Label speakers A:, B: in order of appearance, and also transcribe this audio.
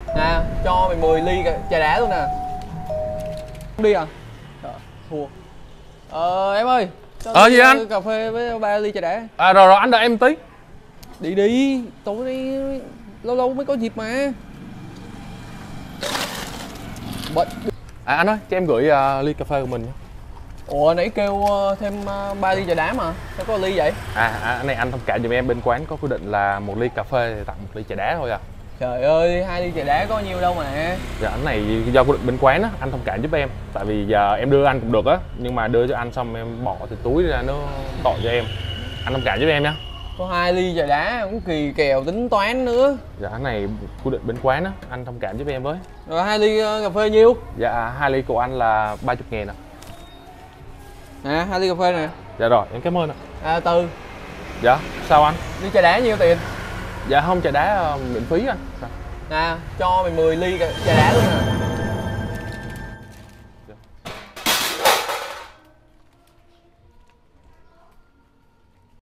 A: Nè, cho mày 10 ly trà đá luôn nè. Không đi à? Trời, thua. Em ơi, cho
B: Gì anh?
A: cà phê với 3 ly trà đá.
B: Rồi anh đợi em tí.
A: Đi đi, tối nay lâu lâu mới có dịp mà. Bận.
B: Anh ơi, cho em gửi ly cà phê của mình nhé.
A: Ủa nãy kêu thêm 3 ly trà đá mà, sao có ly vậy?
B: Anh này anh thông cảm giùm em, bên quán có quy định là 1 ly cà phê thì tặng 1 ly trà đá thôi à.
A: Trời ơi, 2 ly trà đá có nhiêu đâu mà.
B: Dạ anh này do quy định bên quán á, anh thông cảm giúp em. Tại vì giờ em đưa anh cũng được á, nhưng mà đưa cho anh xong em bỏ từ túi ra nó tội cho em. Anh thông cảm giúp em nhé.
A: Có 2 ly trà đá cũng kỳ kèo tính toán nữa.
B: Dạ anh này quy định bên quán á, anh thông cảm giúp em với.
A: Rồi 2 ly cà phê nhiêu?
B: Dạ 2 ly của anh là 30.000 ạ.
A: Nè, 2 ly cà phê nè.
B: Dạ rồi, em cảm ơn ạ.
A: Từ.
B: Dạ, sao anh?
A: Ly trà đá nhiêu tiền?
B: Dạ không, trà đá miễn phí anh.
A: Nè, cho mày 10 ly trà đá luôn nè.